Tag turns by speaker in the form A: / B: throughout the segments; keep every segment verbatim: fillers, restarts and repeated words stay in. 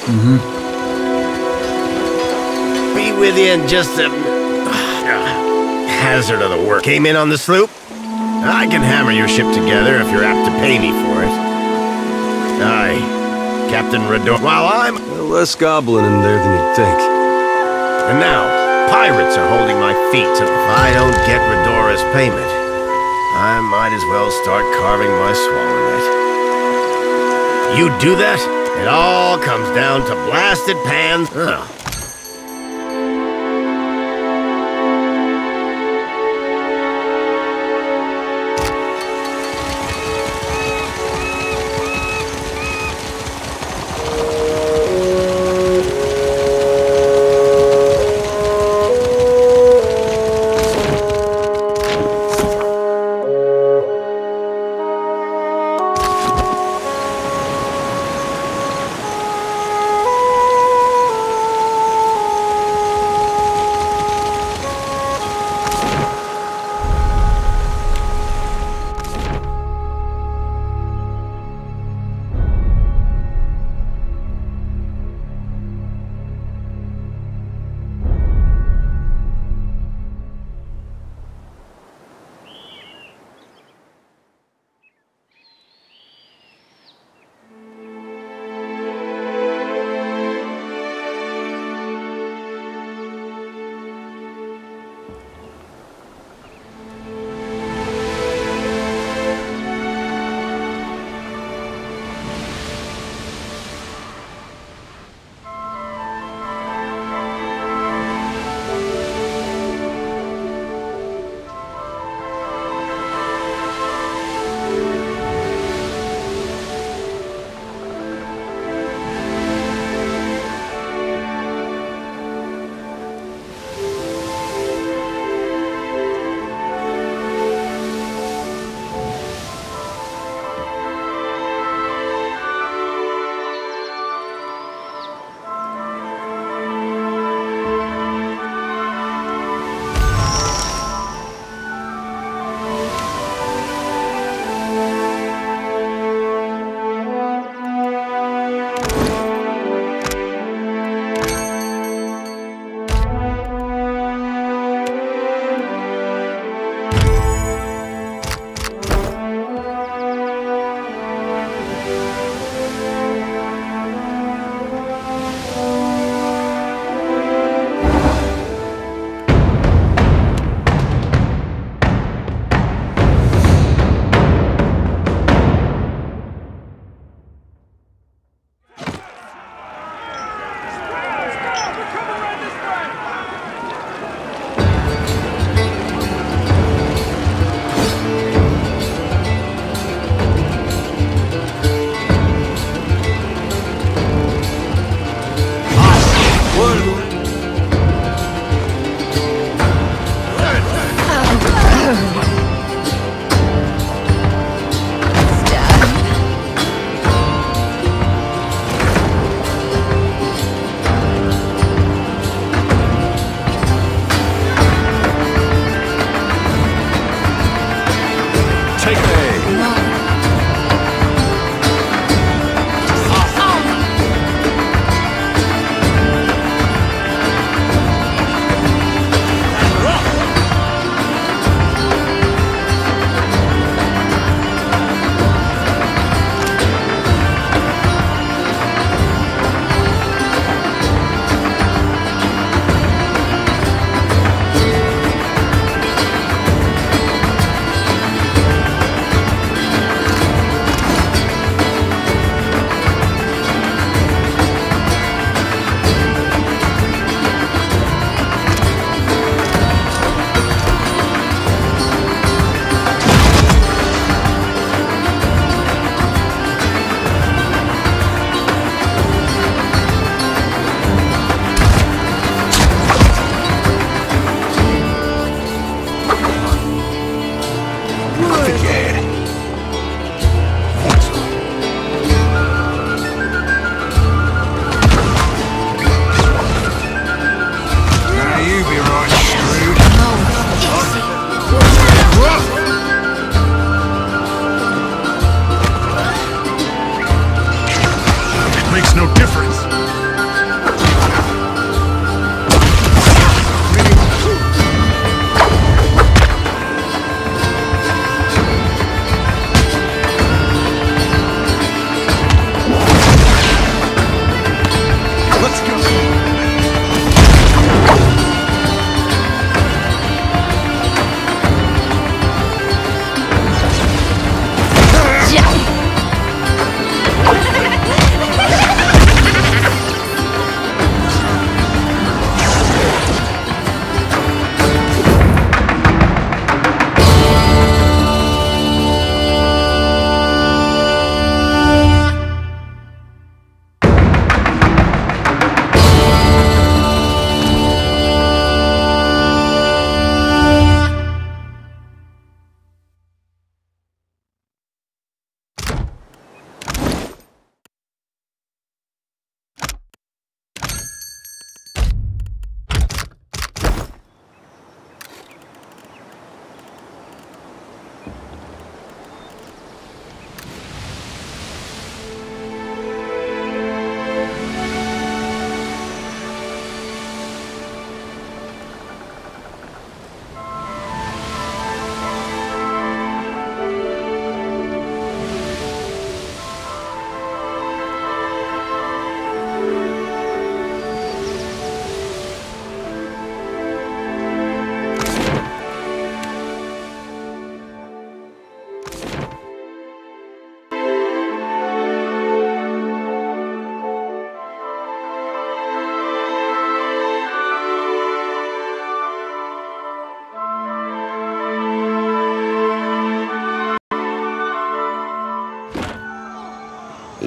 A: Be with you in just a... hazard of the work. Came in on the sloop? I can hammer your ship together if you're apt to pay me for it. Aye, Captain Redor. While I'm...
B: Less goblin in there than you'd think.
A: And now, pirates are holding my feet, so if I don't get Redora's payment, I might as well start carving my swallow net. You do that, it all comes down to blasted pans. Ugh.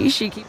C: see she keep.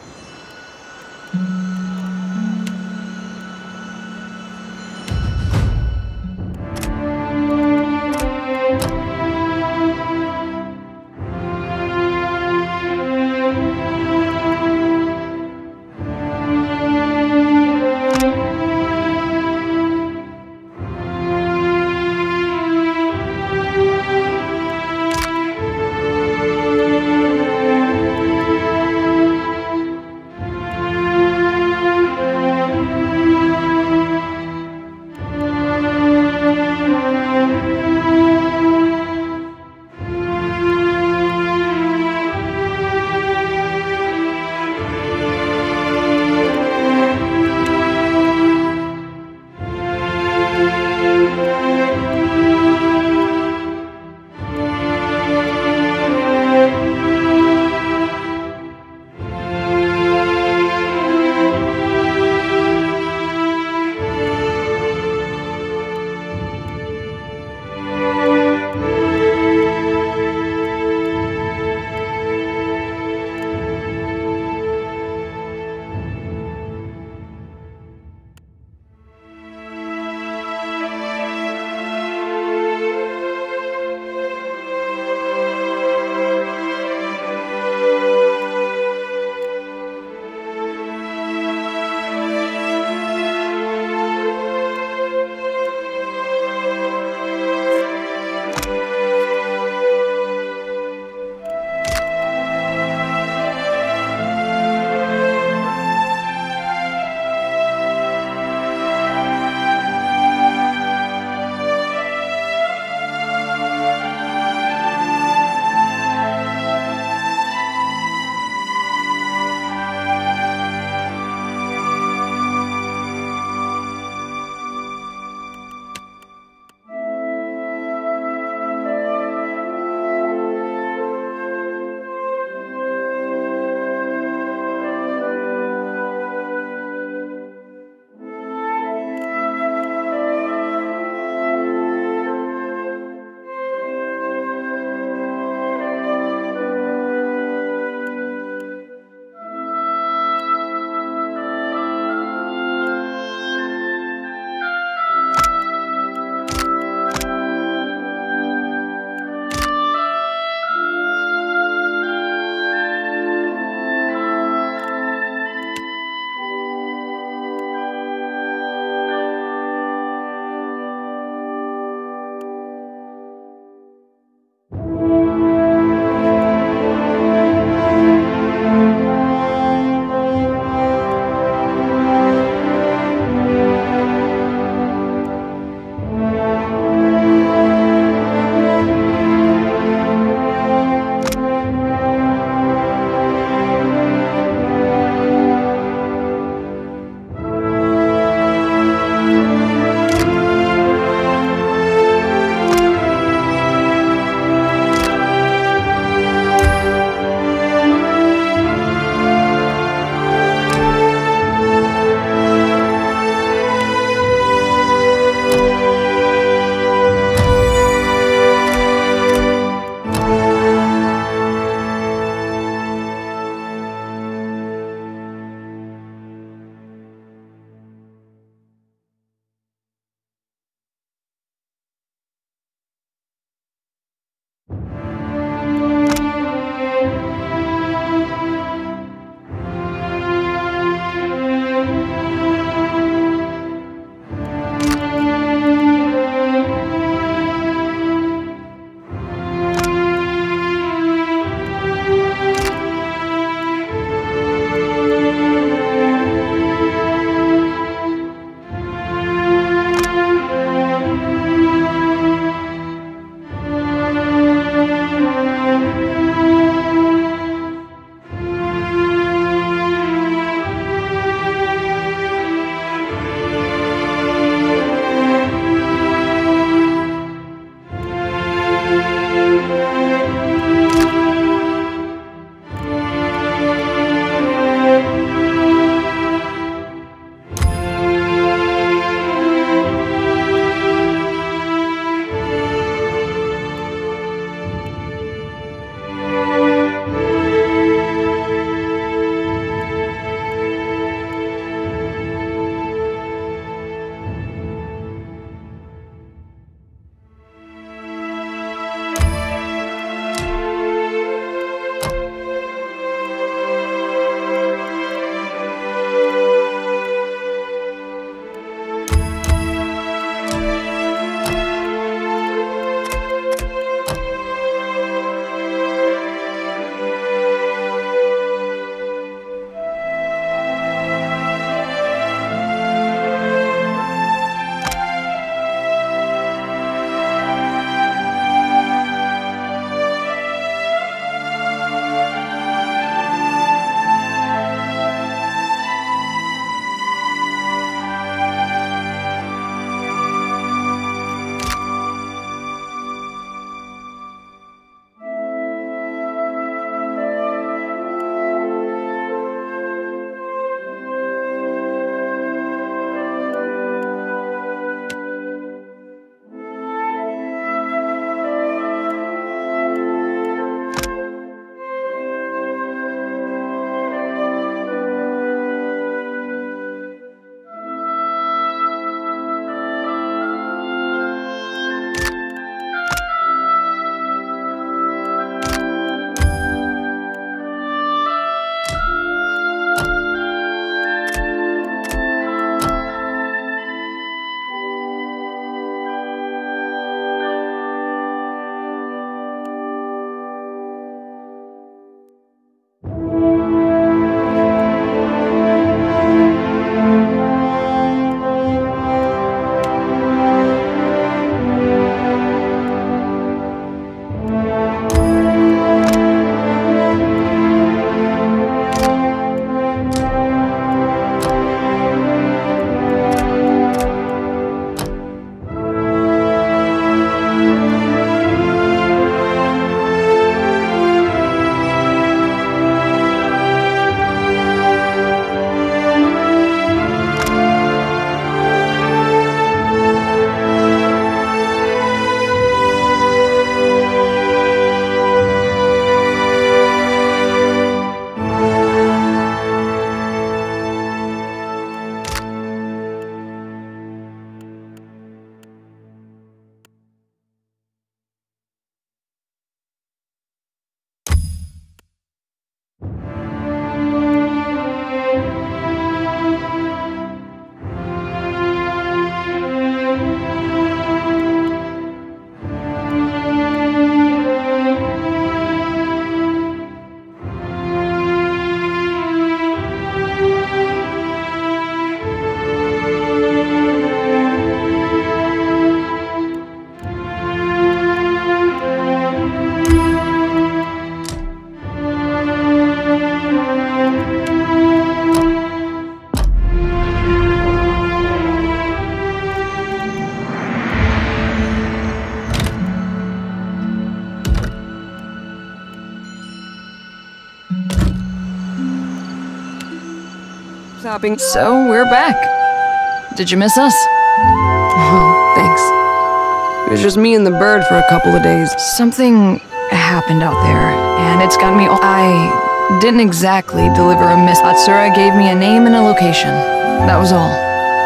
C: Stopping. So, we're back. Did you miss us? Oh, thanks. It was just me and the bird for a couple of days. Something happened out there, and it's got me all- I didn't exactly deliver a miss. Atsura gave me a name and a location. That was all.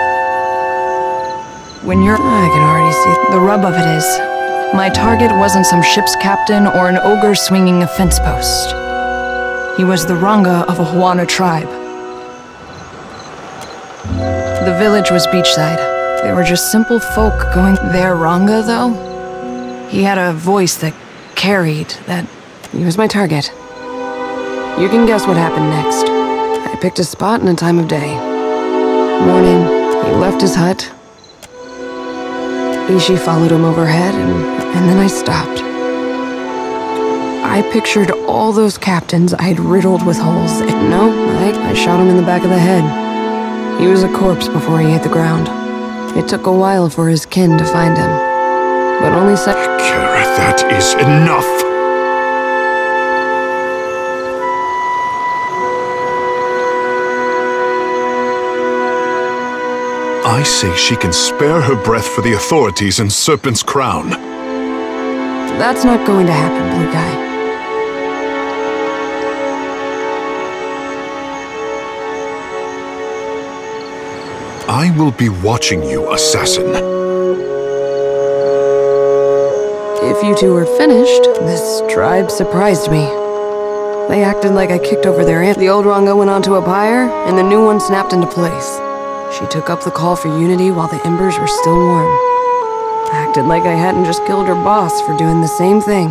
C: When you're- I can already see it. The rub of it is, my target wasn't some ship's captain or an ogre swinging a fence post. He was the Ranga of a Huana tribe. The village was beachside. They were just simple folk going there. Ranga, though, he had a voice that carried, that... He was my target. You can guess what happened next. I picked a spot and a time of day. Morning, he left his hut. Ishi followed him overhead, and, and then I stopped. I pictured all those captains I had riddled with holes. No, I, I shot him in the back of the head. He was a corpse before he hit the ground. It took a while for his kin to find him, but only se-
D: Kara, that is enough! I say she can spare her breath for the authorities in Serpent's Crown.
C: That's not going to happen, Blue Guy.
D: I will be watching you, assassin.
C: If you two were finished, this tribe surprised me. They acted like I kicked over their aunt. The old Ranga went onto a pyre, and the new one snapped into place. She took up the call for unity while the embers were still warm. Acted like I hadn't just killed her boss for doing the same thing.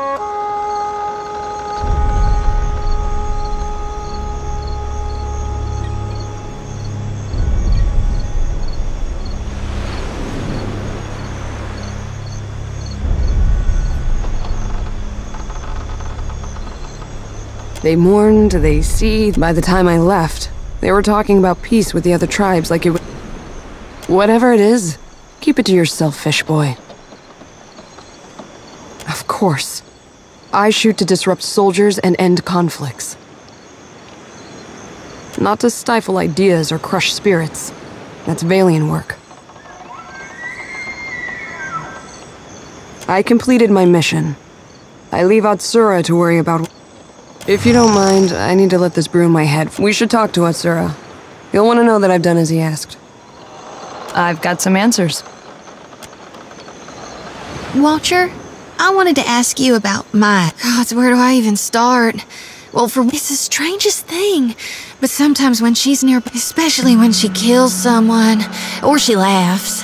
C: They mourned, they seethed. By the time I left, they were talking about peace with the other tribes like it was... Whatever it is, keep it to yourself, fish boy. Of course. I shoot to disrupt soldiers and end conflicts. Not to stifle ideas or crush spirits. That's Valian work. I completed my mission. I leave Atsura to worry about... If you don't mind, I need to let this brew in my head. We should talk to Atsura. He'll want to know that I've done as he asked. I've got some answers.
E: Watcher, I wanted to ask you about my... God, where do I even start? Well, for it's the strangest thing. But sometimes when she's near... Especially when she kills someone, or she laughs.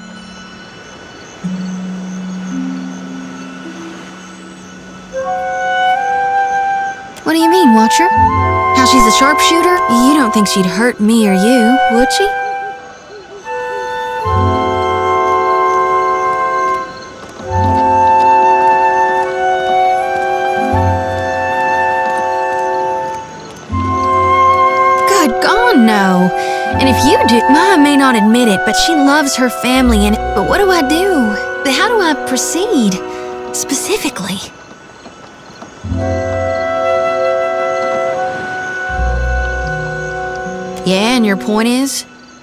E: What do you mean, Watcher? How she's a sharpshooter? You don't think she'd hurt me or you, would she? Good gone, no. And if you do, Mom may not admit it, but she loves her family and... But what do I do? How do I proceed? Specifically? Yeah, and your point is?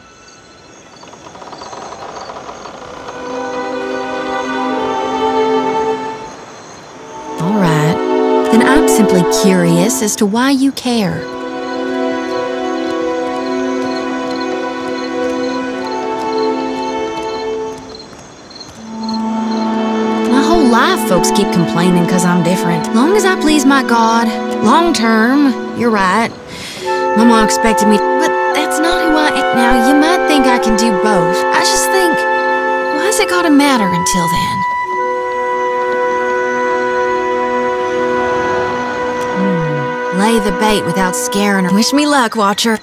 E: All right. Then I'm simply curious as to why you care. My whole life, folks keep complaining because I'm different. Long as I please my God, long term, you're right. Mama expected me, but that's not who I am. Now, you might think I can do both. I just think, why's it gotta matter until then? Hmm. Lay the bait without scaring her. Wish me luck, Watcher.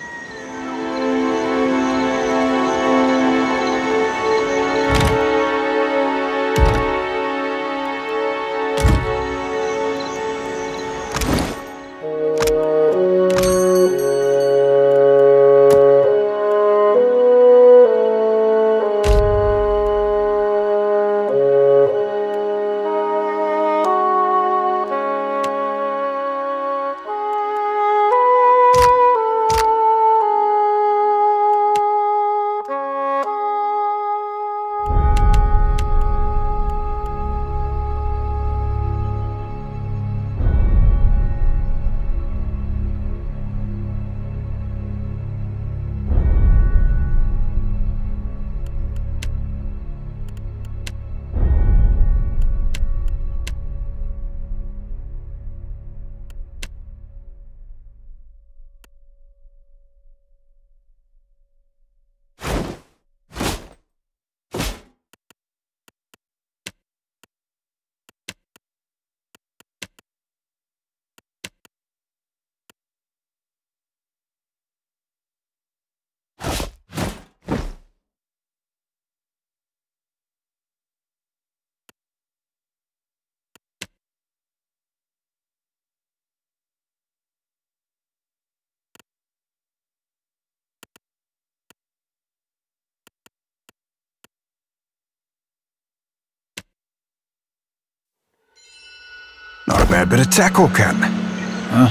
F: bad bit of tackle, Captain.
G: Huh?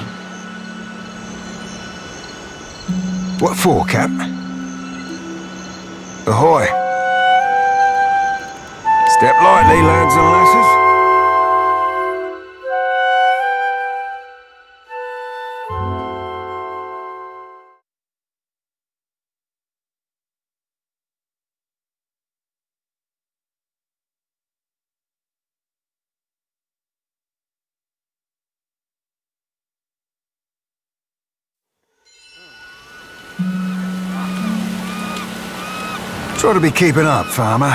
F: What for, Captain? Ahoy! Step lightly, lads and lasses. Try to be keeping up, farmer.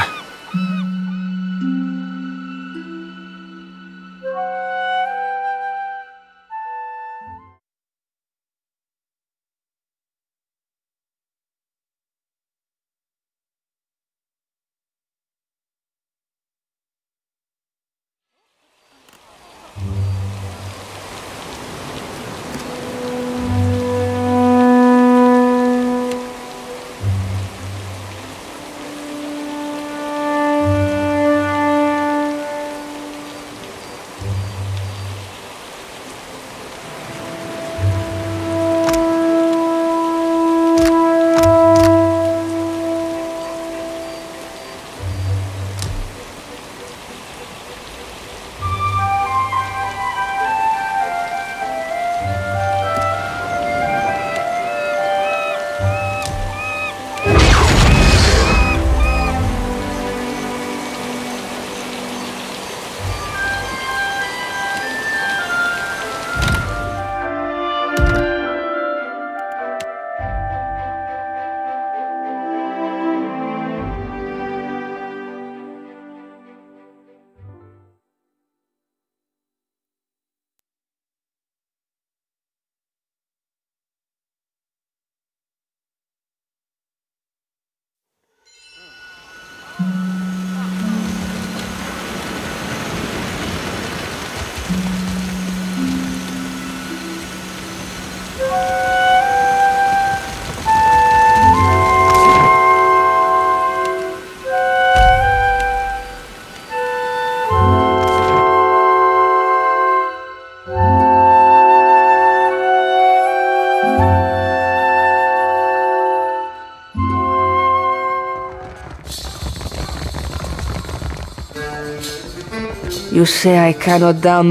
H: You say I cannot down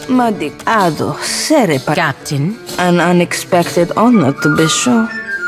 H: Madicado, Serepa.
I: Captain.
H: An unexpected honor, to be sure.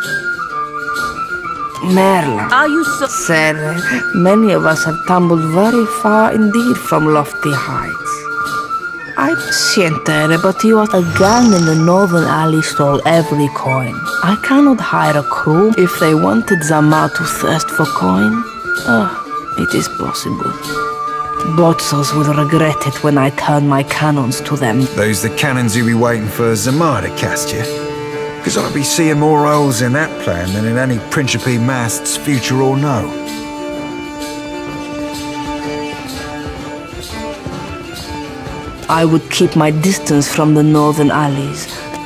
H: Merla.
I: Are you so...
H: Sere, many of us have tumbled very far indeed from lofty heights. I sientere, but you are a gang in the northern alley stole every coin. I cannot hire a crew if they wanted Zamar to thirst for coin. Ah, it is possible. Botzos will regret it when I turn my cannons to them.
F: Those the cannons who be waiting for Zamar to cast you? Because I'd be seeing more holes in that plan than in any Principe mast's future or no.
H: I would keep my distance from the northern alleys.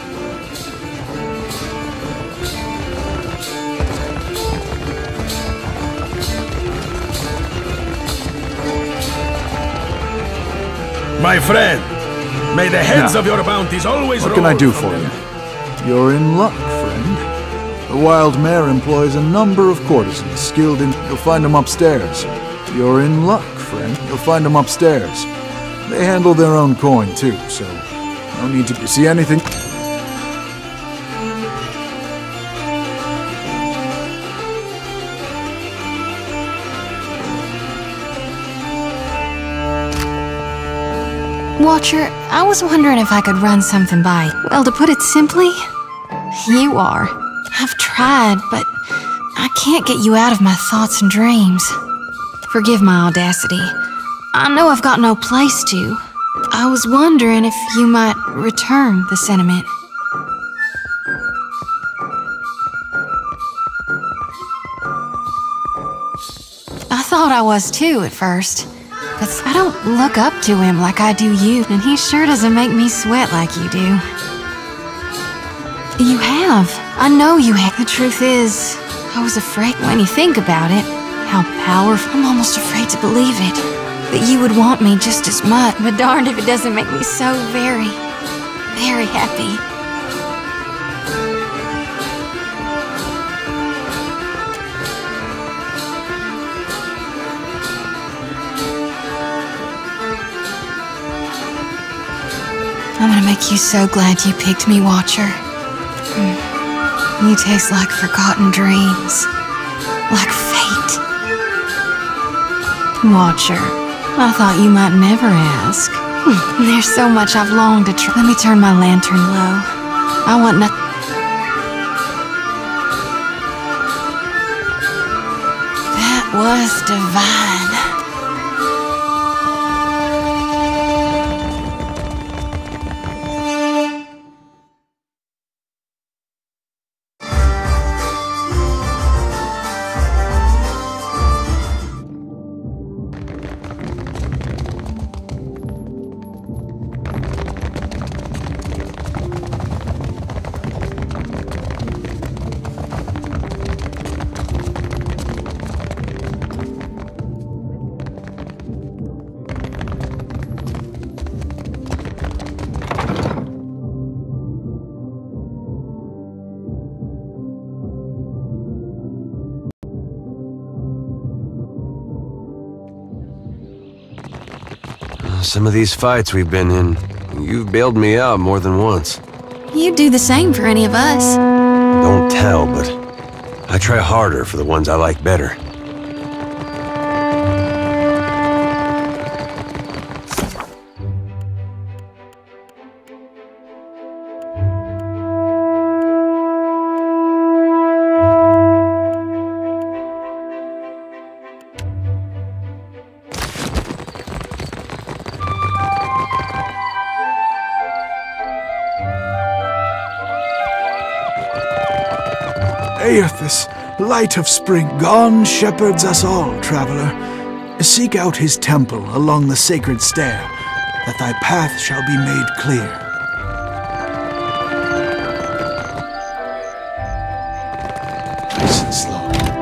J: My friend, may the heads
G: Now,
J: of your bounties always
G: what
J: roll
G: can I do
J: from
G: for
J: them.
G: you? You're in luck, friend. The Wild Mare employs a number of courtesans skilled in... You'll find them upstairs. You're in luck, friend. You'll find them upstairs. They handle their own coin, too, so no need to... You see anything?
E: Watcher, I was wondering if I could run something by. Well, to put it simply, you are. I've tried, but I can't get you out of my thoughts and dreams. Forgive my audacity. I know I've got no place to. I was wondering if you might return the sentiment. I thought I was too at first. But I don't look up to him like I do you, and he sure doesn't make me sweat like you do. You have. I know you have. The truth is, I was afraid when you think about it, how powerful. I'm almost afraid to believe it. that you would want me just as much. But darned if it doesn't make me so very, very happy. I'm gonna make you so glad you picked me, Watcher. You taste like forgotten dreams. Like fate. Watcher, I thought you might never ask. There's so much I've longed to try. Let me turn my lantern low. I want nothing. That was divine.
B: Some of these fights we've been in, you've bailed me out more than once.
E: You'd do the same for any of us.
B: Don't tell, but I try harder for the ones I like better.
G: Aerthus, light of spring, gone shepherds us all, traveler. Seek out his temple along the sacred stair, that thy path shall be made clear. Nice and slow.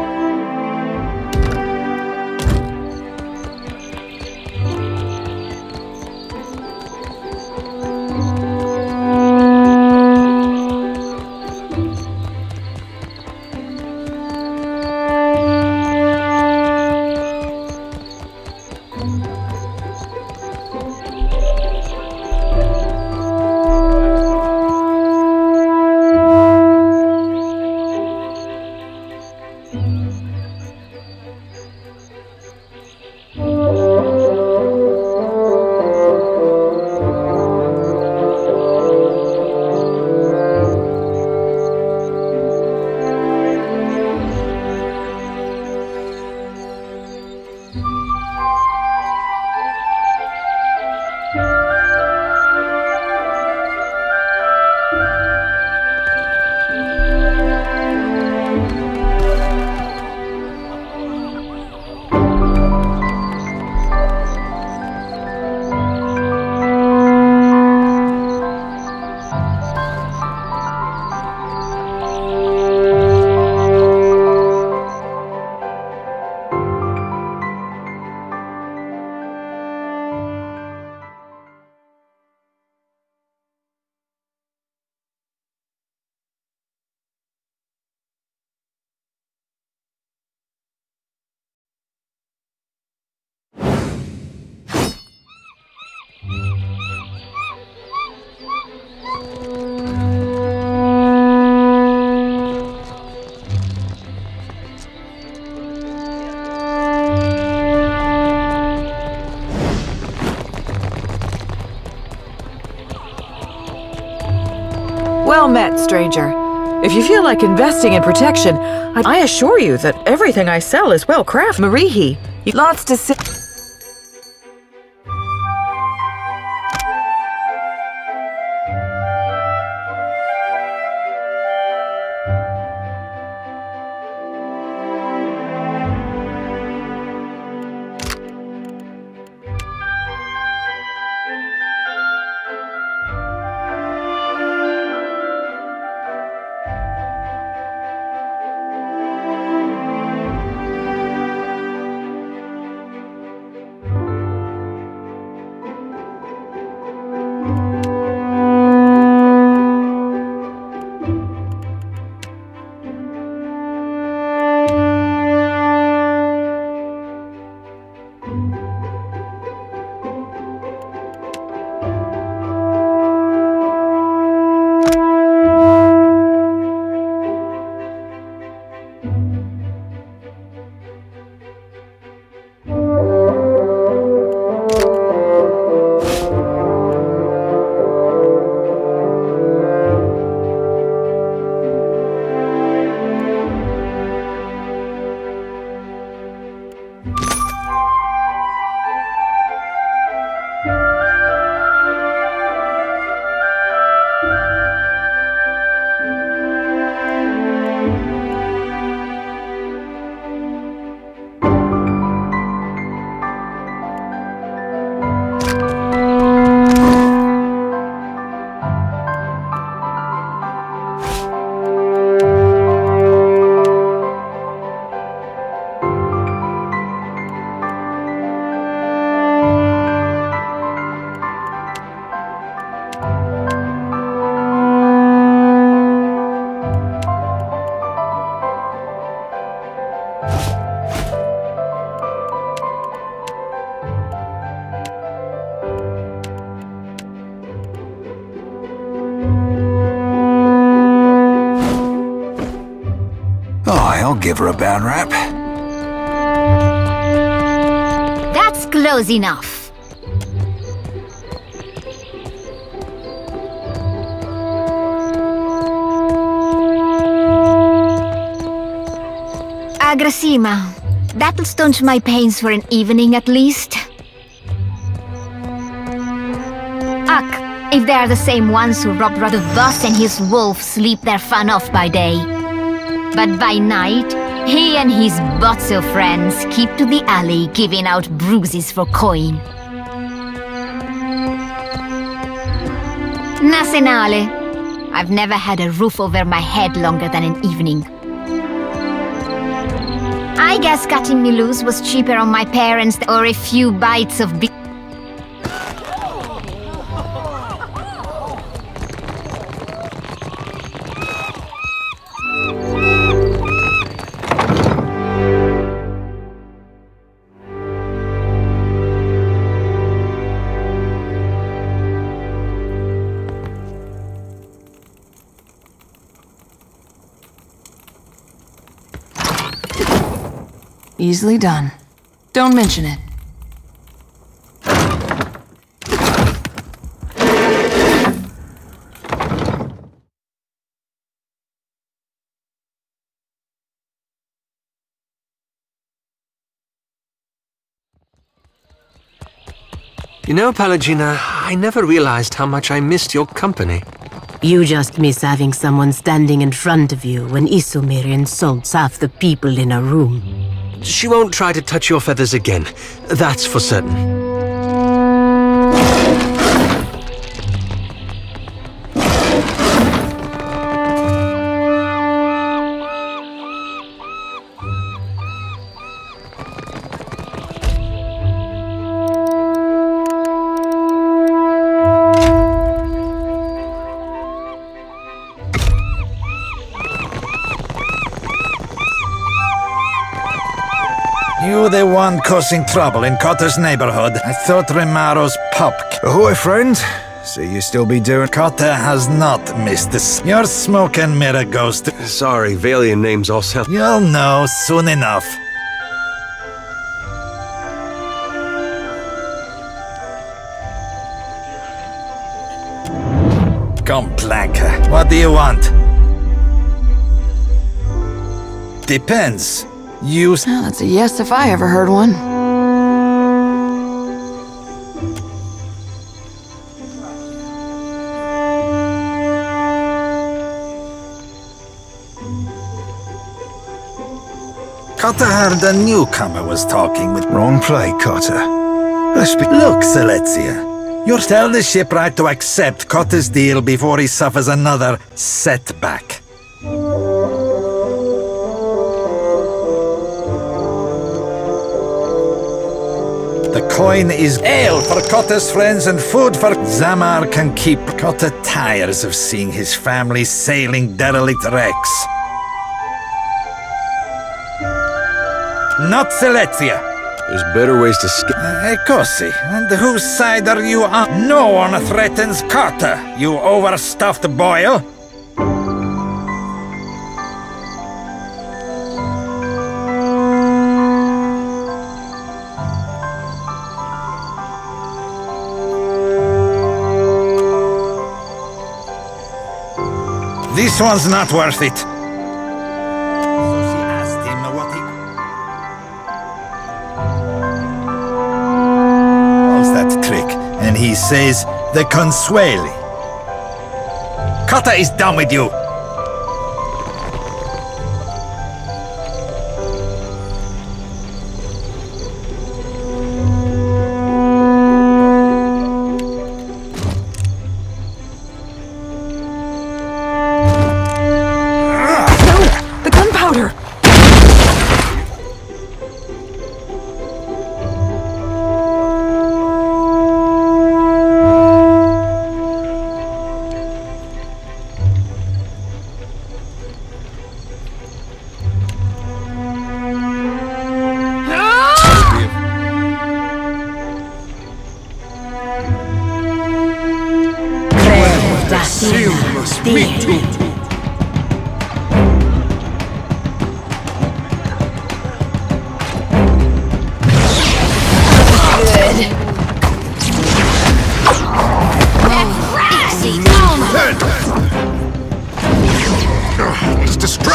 I: Well met, stranger. If you feel like investing in protection, I, I assure you that everything I sell is well crafted. Marihi, lots to say.
F: I'll give her a bad rap.
K: That's close enough. Agrasima, that'll staunch my pains for an evening at least. Ugh, if they're the same ones who robbed Raduvus and his wolf sleep their fun off by day. But by night, he and his Botso friends keep to the alley giving out bruises for coin. Nasenale, I've never had a roof over my head longer than an evening. I guess cutting me loose was cheaper on my parents or a few bites of beef.
C: Easily done. Don't mention it.
B: You know, Palagina, I never realized how much I missed your company.
L: You just miss having someone standing in front of you when Isomir insults half the people in a room.
B: She won't try to touch your feathers again. That's for certain.
M: You the one causing trouble in Cotter's neighborhood. I thought Rimaro's pop.
F: Ahoy, friend. See you still be doing...
M: Cotter has not missed this. Your smoke and mirror ghost.
B: Sorry, Valian names all sound...
M: You'll know soon enough. Come, Planka. What do you want? Depends. You...
C: Oh, that's a yes if I ever heard one.
M: Cotter heard a newcomer was talking with...
F: Wrong play, Cotter.
M: Look, Seletsia. You'll tell the shipwright to accept Cotter's deal before he suffers another setback. The coin is ale for Cotter's friends and food for... Zamar can keep. Cotter tires of seeing his family sailing derelict wrecks. Not Seletsia.
B: There's better ways to skip.
M: Uh, Ecosi, and whose side are you on? No one threatens Cotter, you overstuffed boil. This one's not worth it. So she asked him what he... What's that trick? And he says, the Consueli. Cotter is done with you.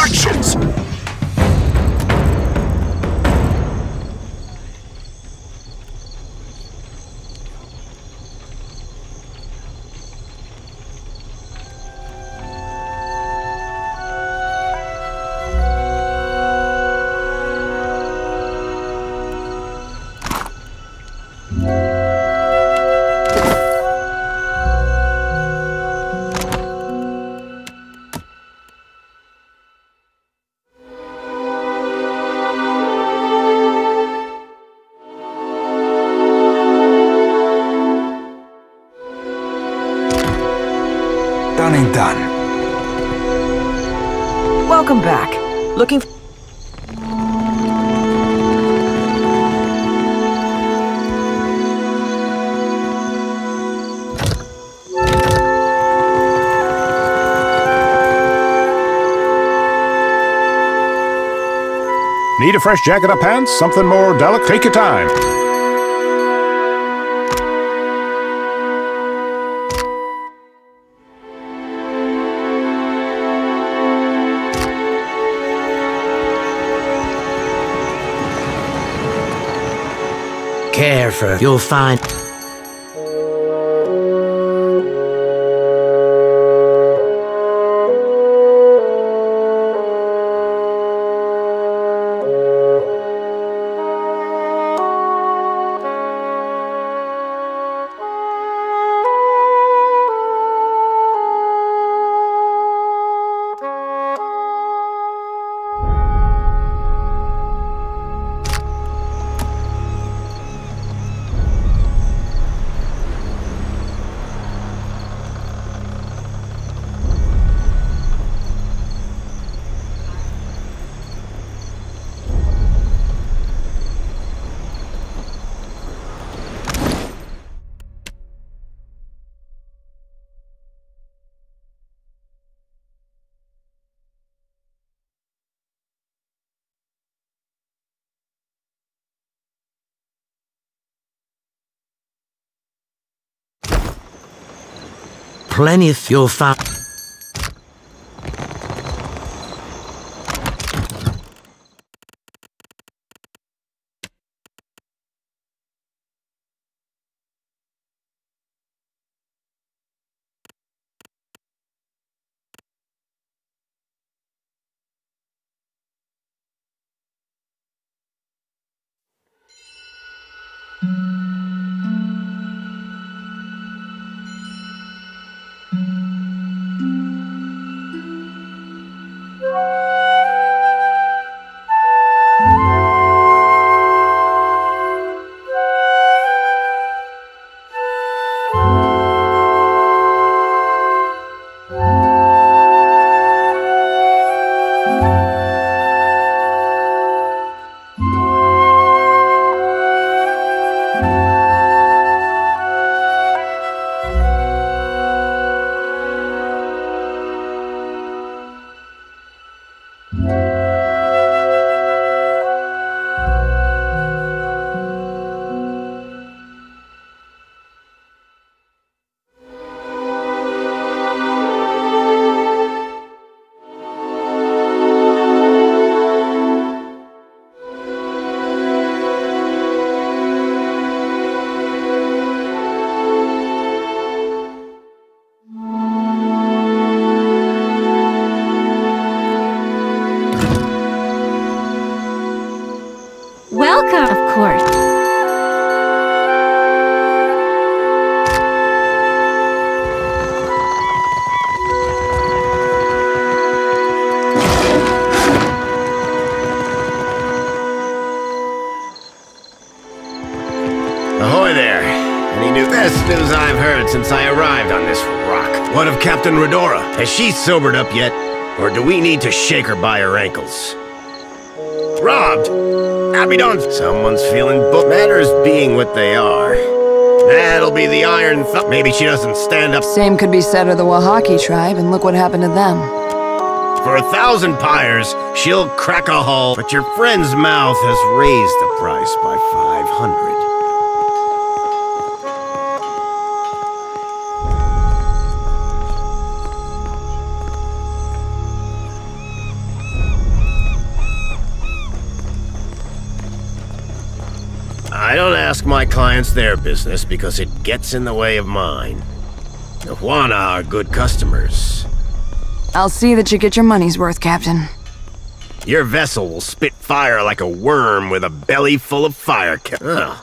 D: actions!
F: Done and done.
I: Welcome back. Looking for...
N: Need a fresh jacket or pants? Something more delicate? Take your time.
O: Careful, you'll find... Plenty of you'll find...
K: Welcome, of course.
A: Ahoy there! Any new best news I've heard since I arrived on this rock? What of Captain Redora? Has she sobered up yet? Or do we need to shake her by her ankles? Robbed? Happy don't. Someone's feeling both matters being what they are. That'll be the Iron Thumb. Maybe she doesn't stand up.
C: Same could be said of the Wahaki tribe, and look what happened to them.
A: For a thousand pyres, she'll crack a hull, but your friend's mouth has raised the price by five hundred. I don't ask my clients their business because it gets in the way of mine. The Huana are good customers.
C: I'll see that you get your money's worth, Captain.
A: Your vessel will spit fire like a worm with a belly full of fire ca- Ugh.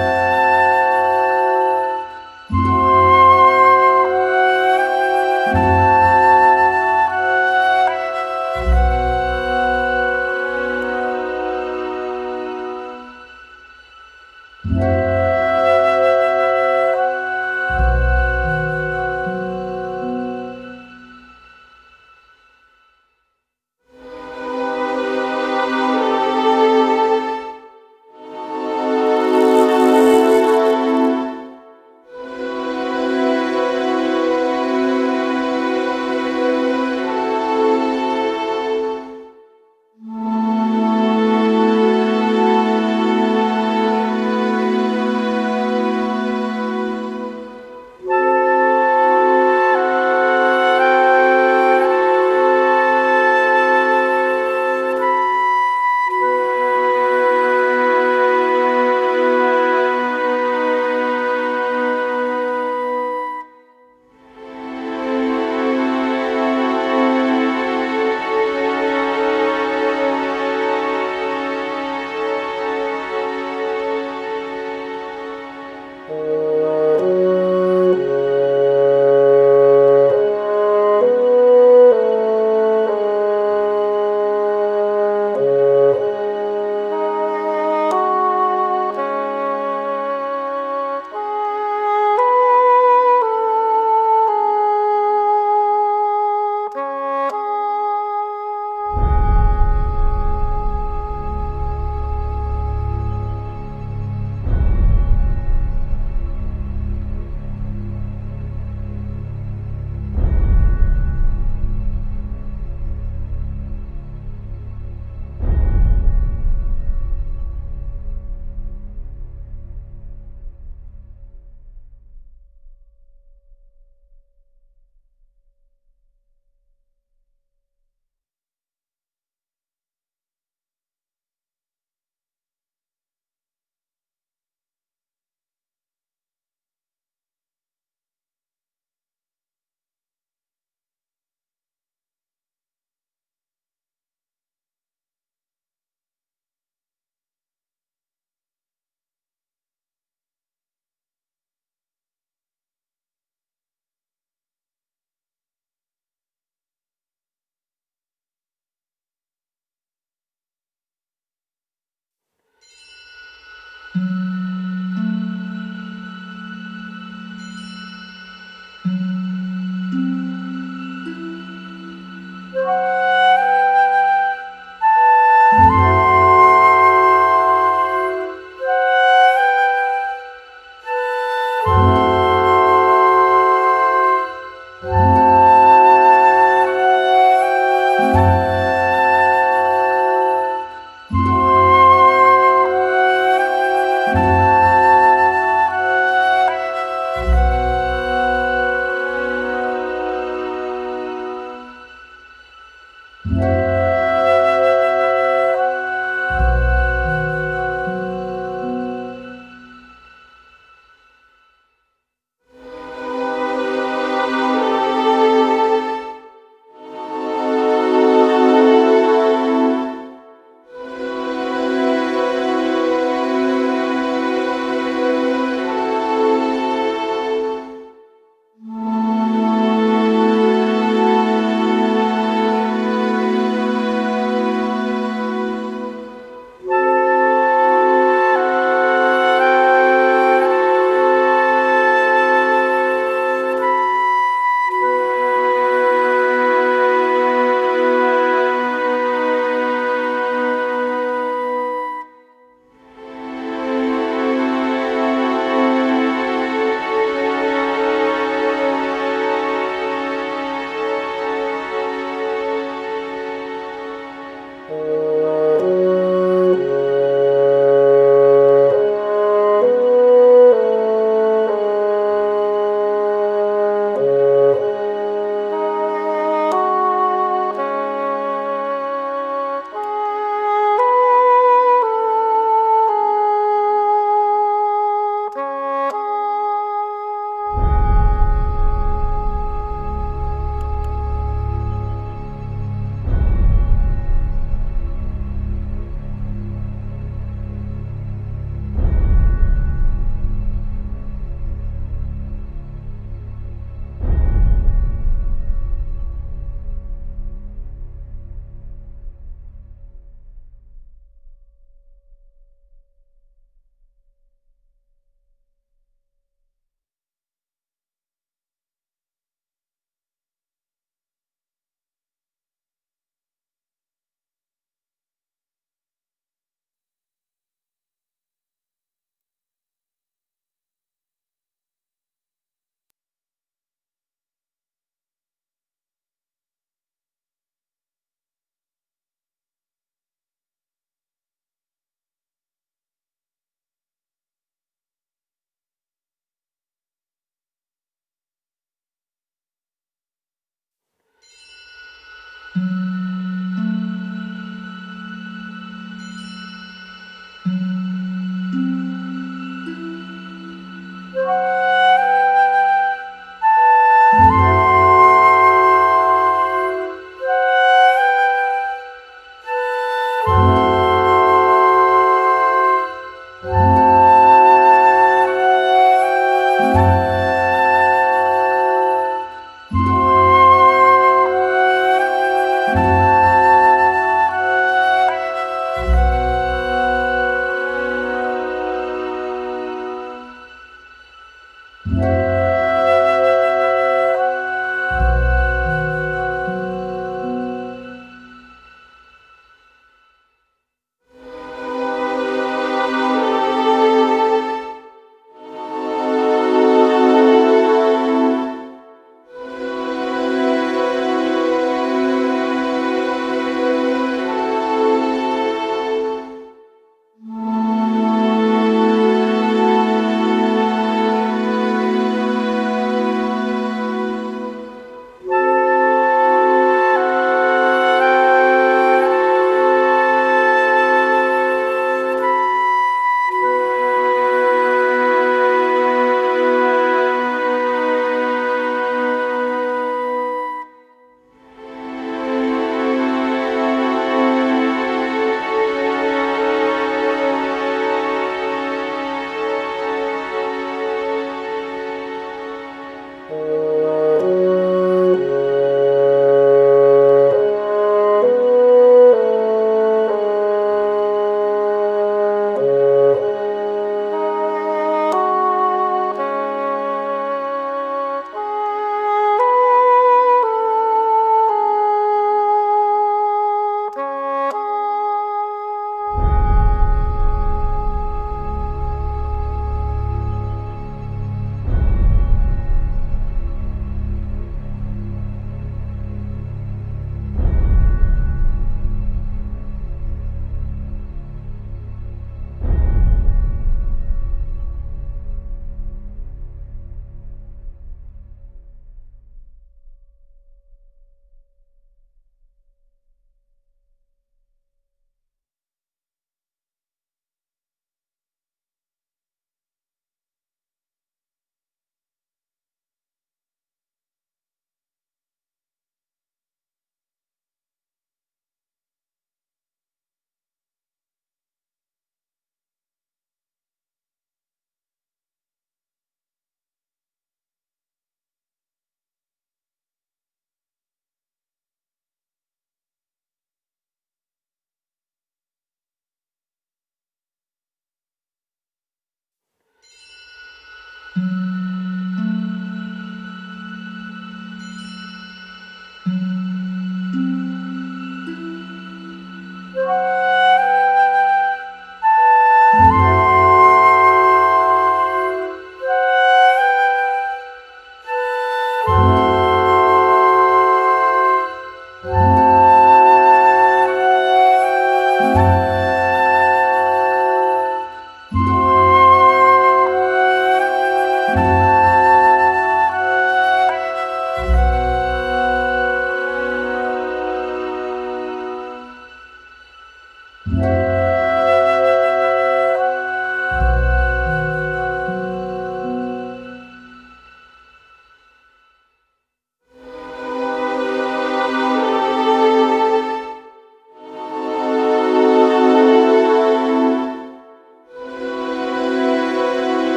P: you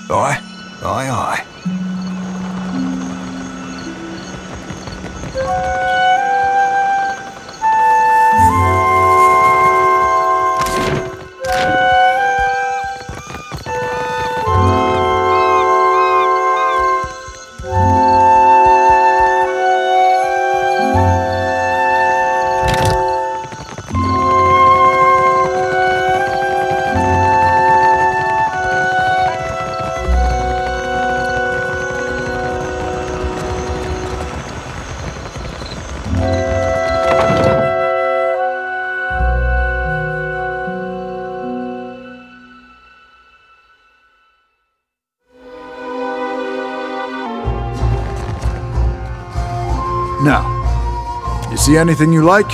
F: Aye, aye, aye.
G: Now, you see anything you like?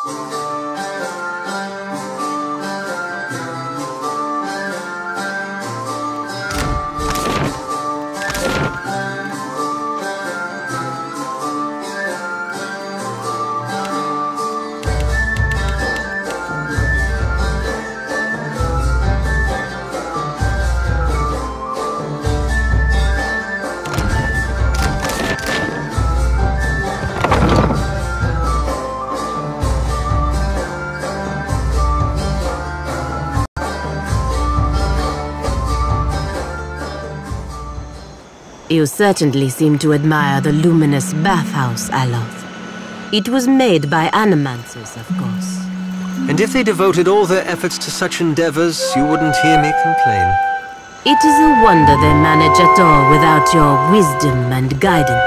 L: You certainly seem to admire the luminous bathhouse, Aloth. It was made by animancers, of course.
B: And if they devoted all their efforts to such endeavors, you wouldn't hear me complain.
L: It is a wonder they manage at all without your wisdom and guidance.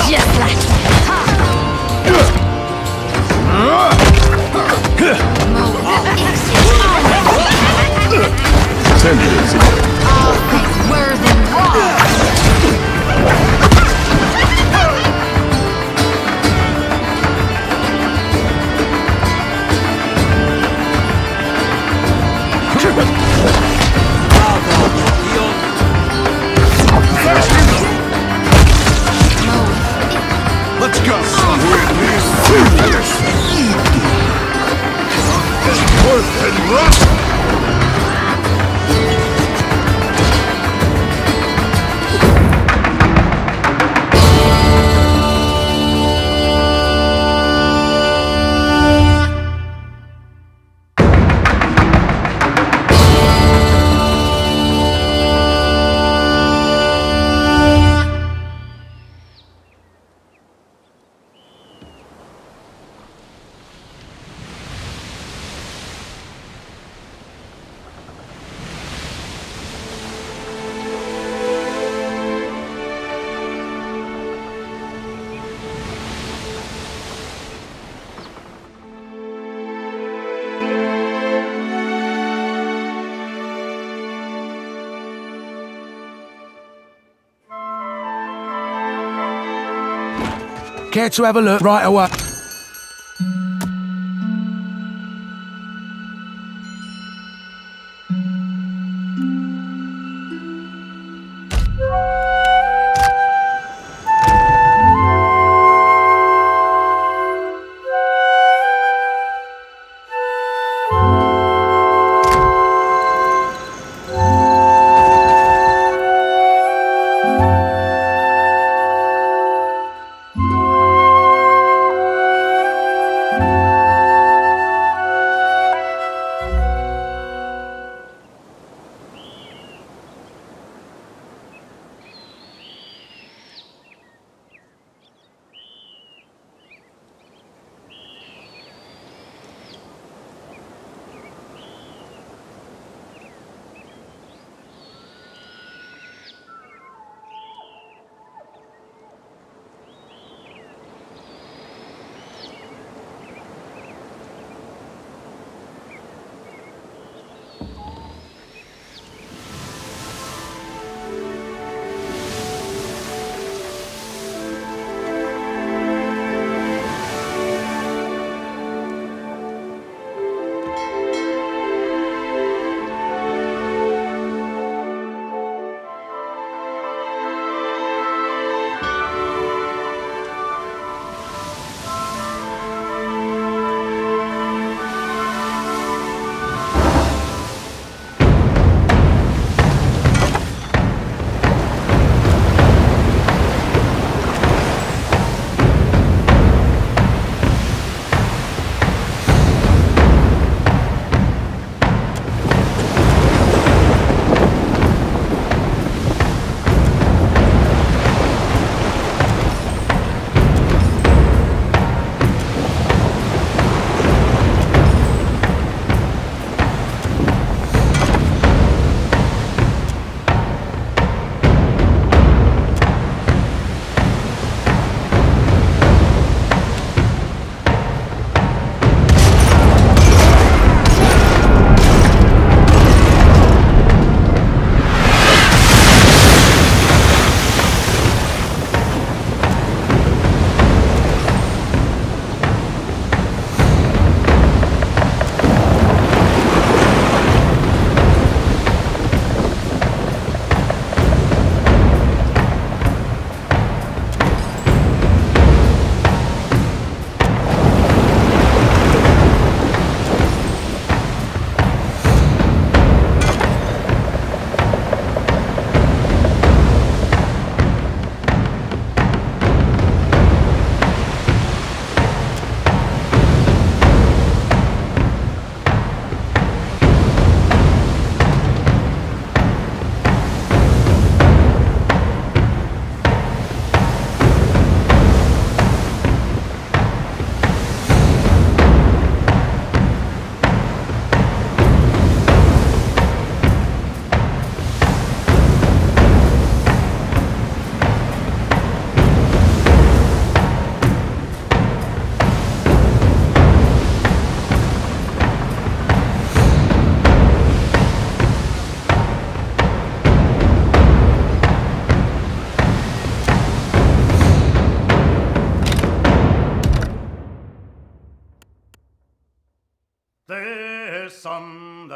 K: Just like
N: Ten years ago.
K: all things worse than wrong.
D: Let's go. Worth and rust.
O: Care to have a look right away?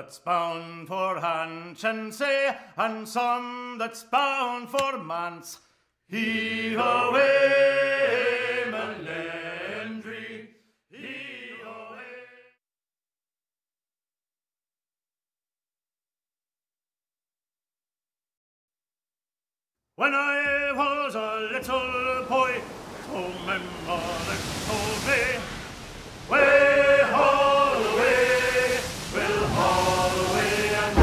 P: that's bound for Hanchancy, and some that's bound for Manse. Heave away, Melendry, heave away. When I was a little boy, so my mother told me, way haul away, we'll haul away and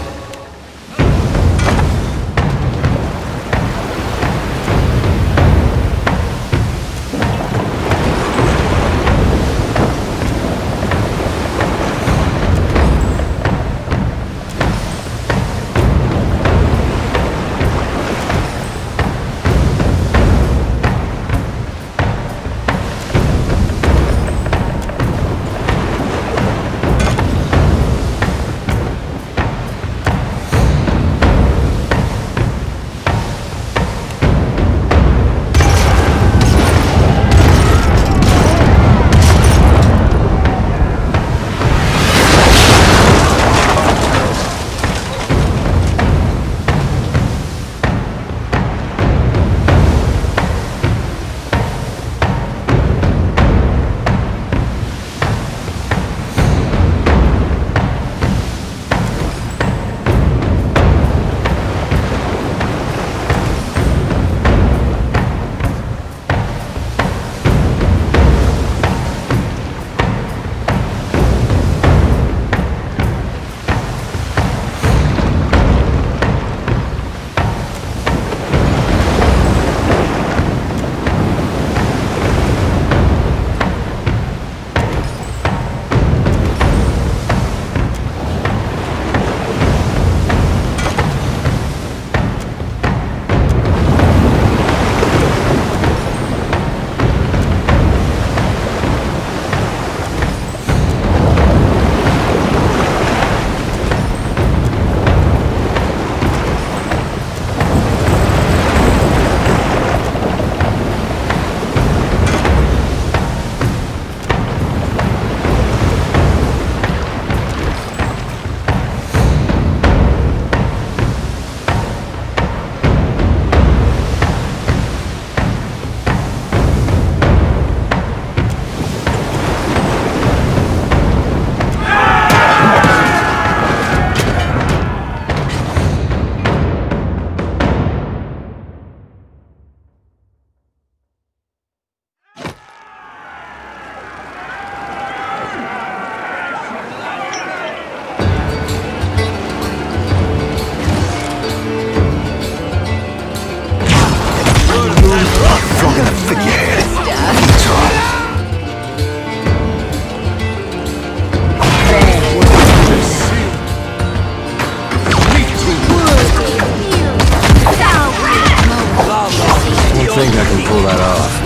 B: I think I can pull that off.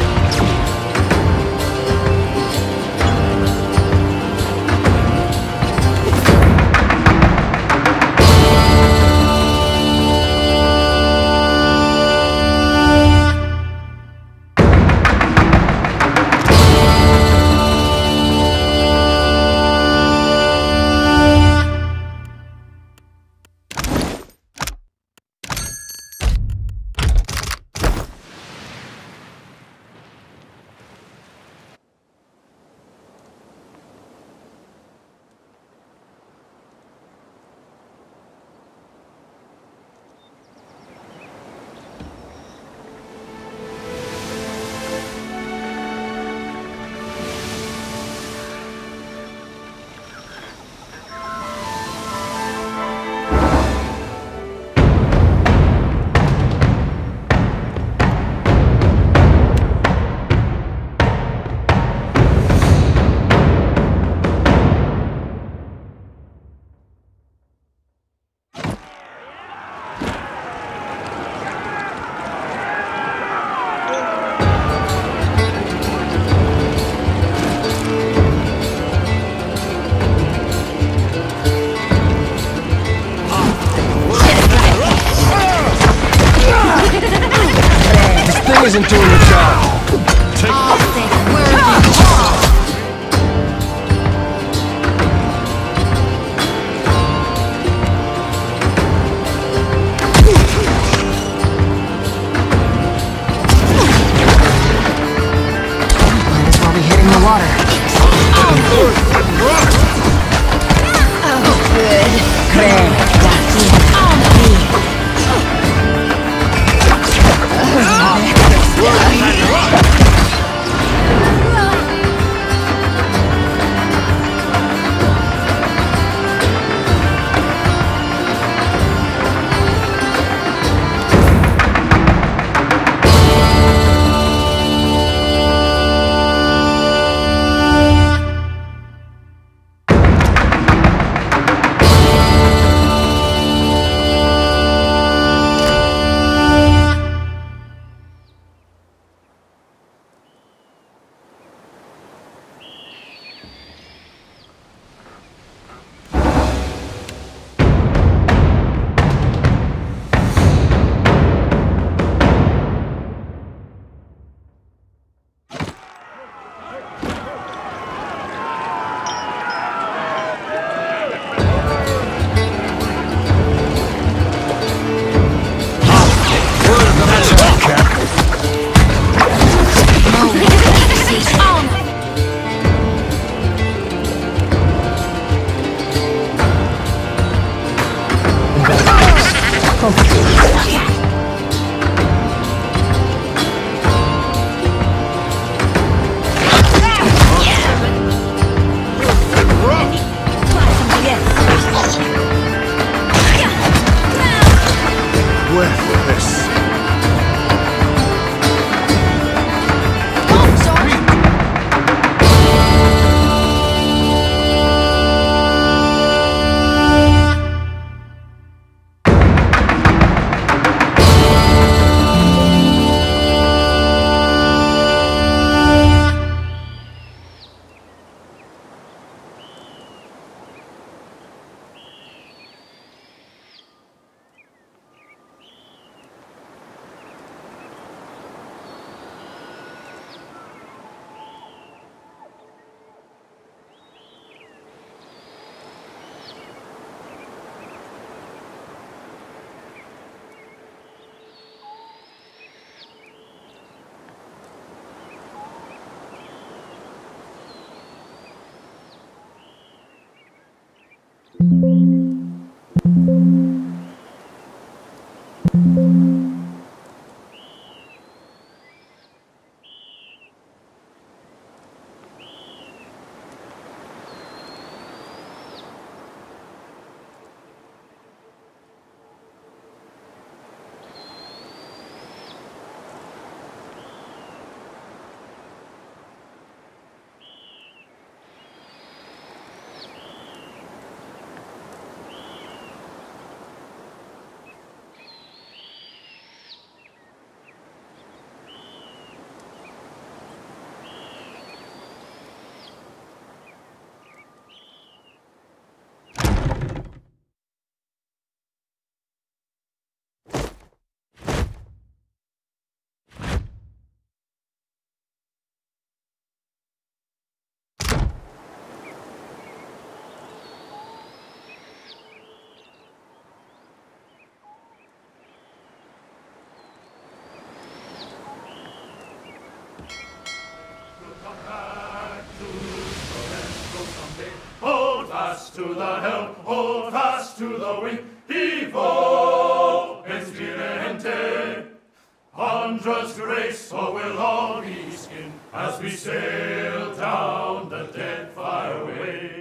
B: Isn't doing the job. Take
E: I'll think we're
P: wondrous grace, for we'll all be skinned as we sail down the dead fire way.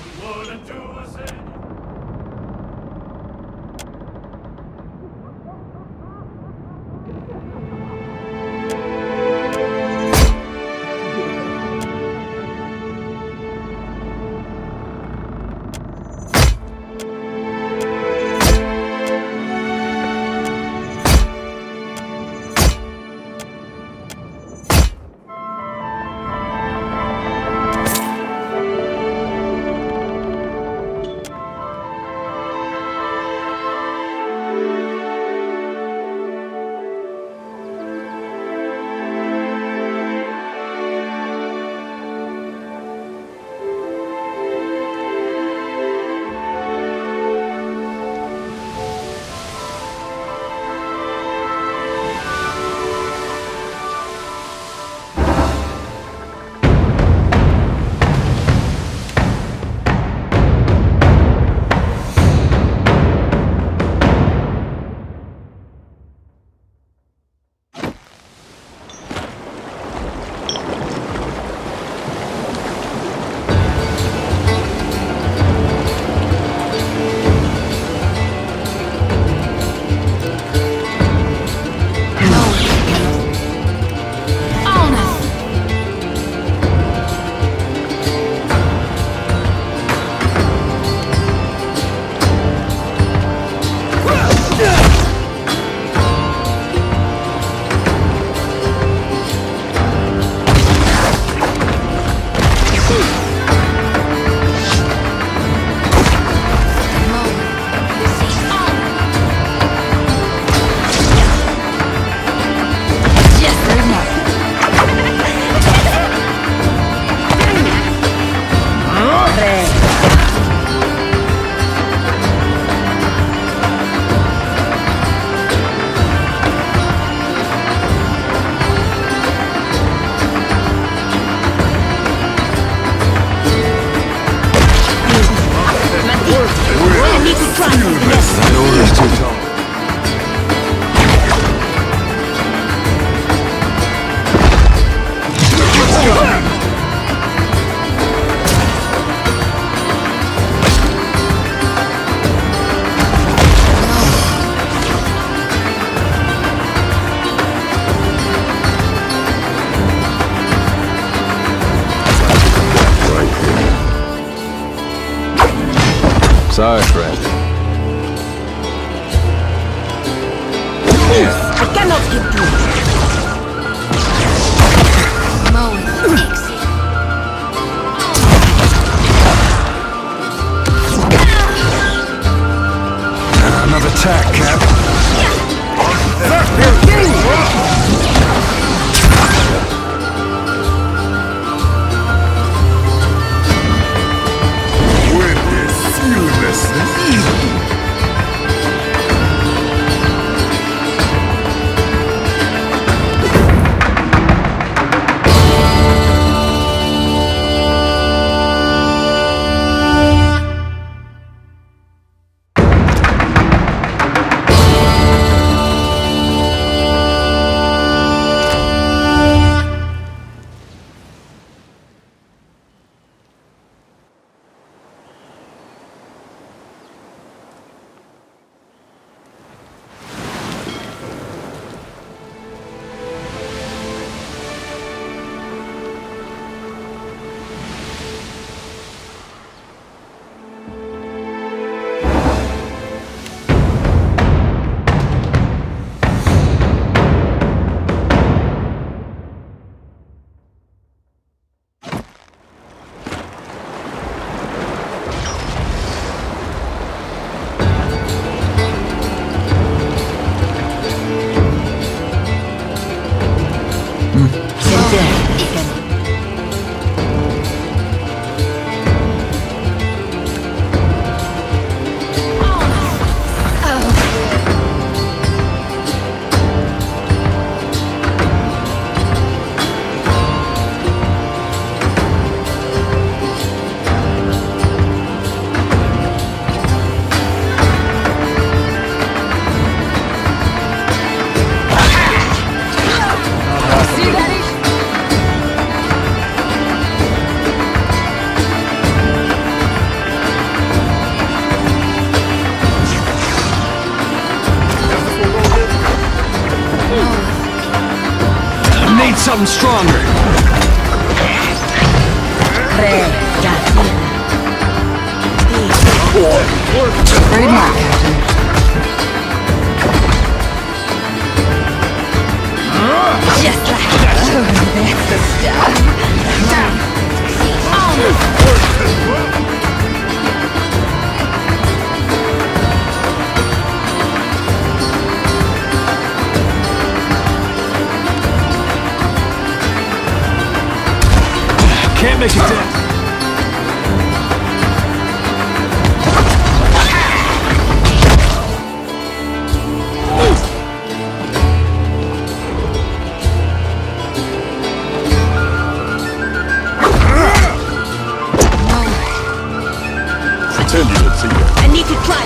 P: wood and to ascend.
B: That order's too tall. Sorry, friend.
H: I cannot get through.
F: Another attack, Cap.
B: something stronger.
C: Trademark, Captain.
Q: Just like that. Oh, that's the stuff.
B: Can't make it dead.
D: Pretend you didn't see that.
Q: I need to try.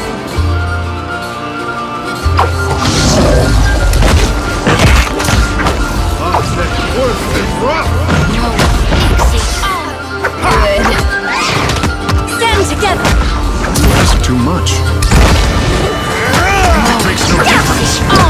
Q: Good. Stand together.
D: That's too much. Makes no difference.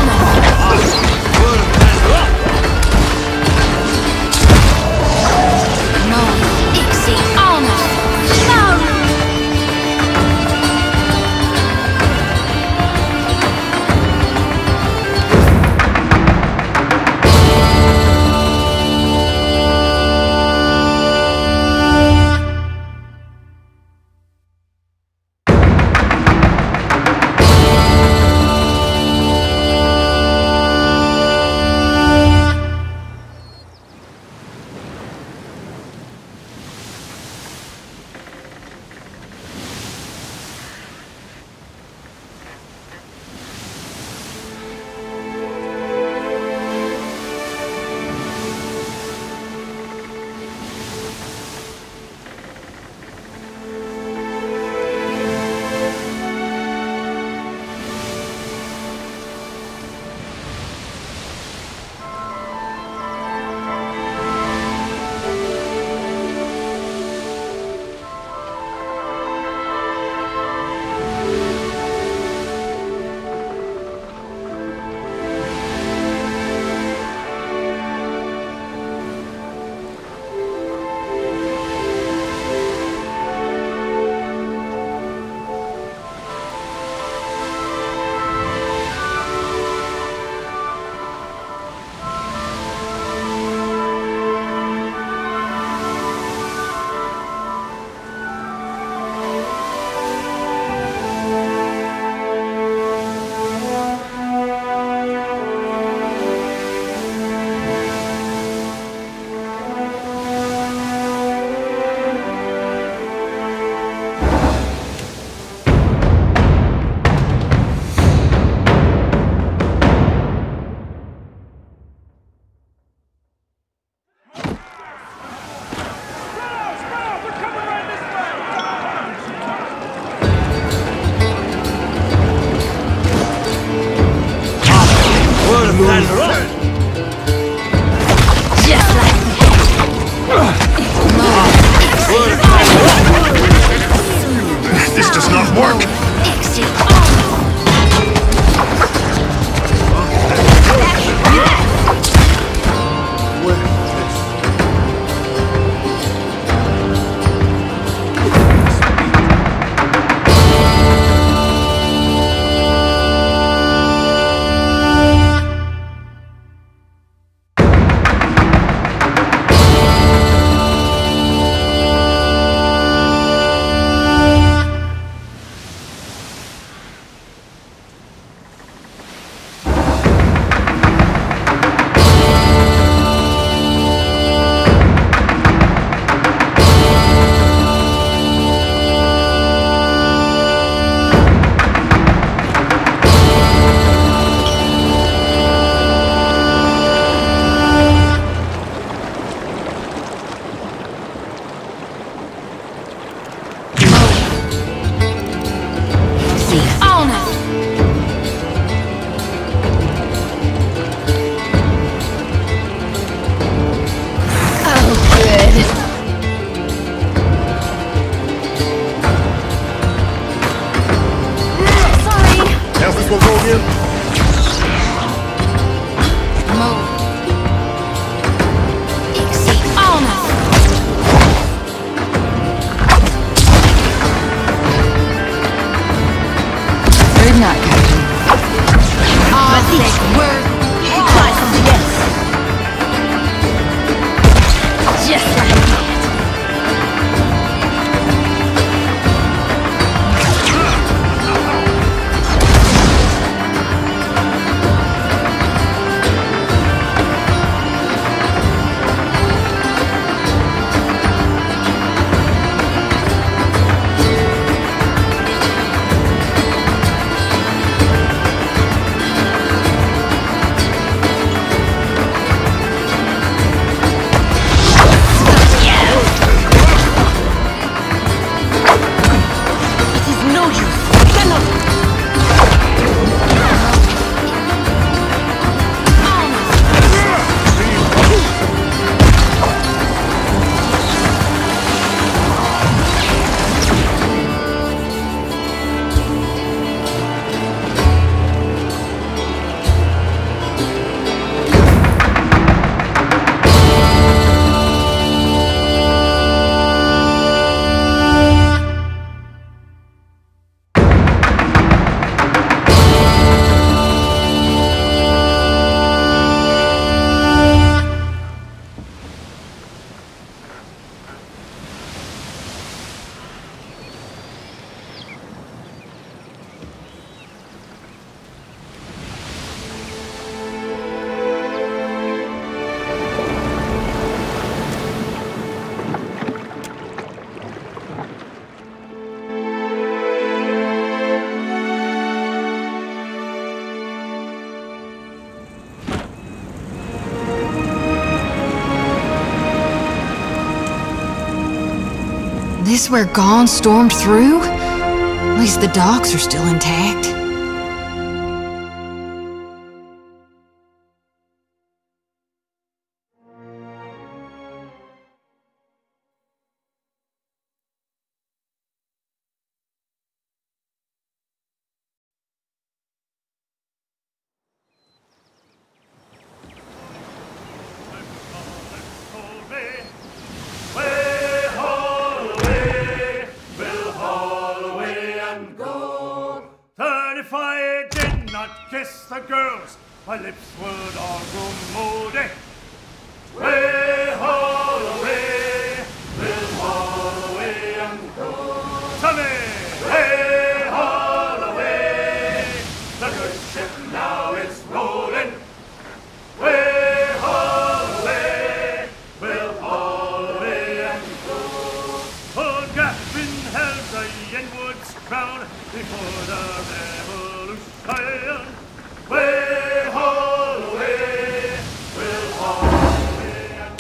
D: This does not work.
E: This where Gaunt stormed through? At least the docks are still intact.
P: If I did not kiss the girls, my lips would all go moody. Way, haul away, we'll haul away and go. Tommy, way, haul away, the good ship now is rolling. Way, haul away, we'll haul away and go. Old Gavin held the Yenwood's crown before the revolution. Way, haul away, we'll haul away and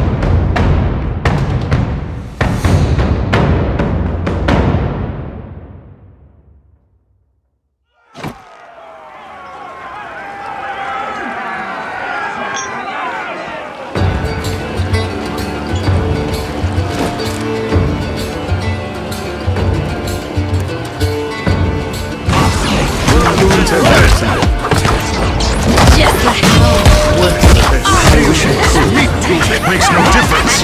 Q: Just like
D: It makes no difference.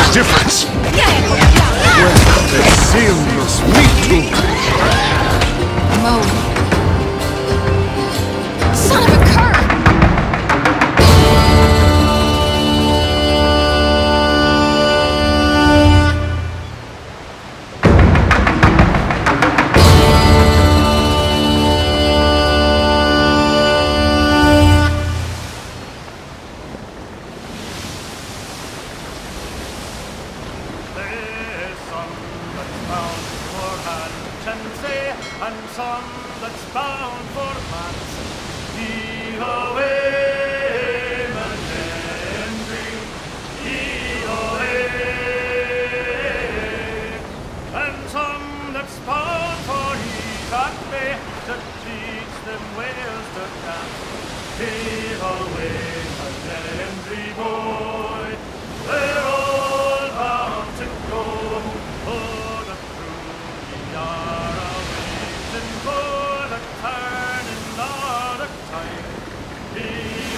D: difference. Well, they sealed us. Me too.
E: Mo. Son of a cur!
P: And some that's bound for France. He away, Mackenzie, he away. And some that's bound for he that way to teach them ways to dance. He away, Mackenzie boy, they're all bound to go. Oh, the true yard. For the turning of the time, he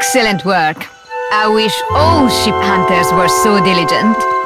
K: Excellent work. I wish all ship hunters were so diligent.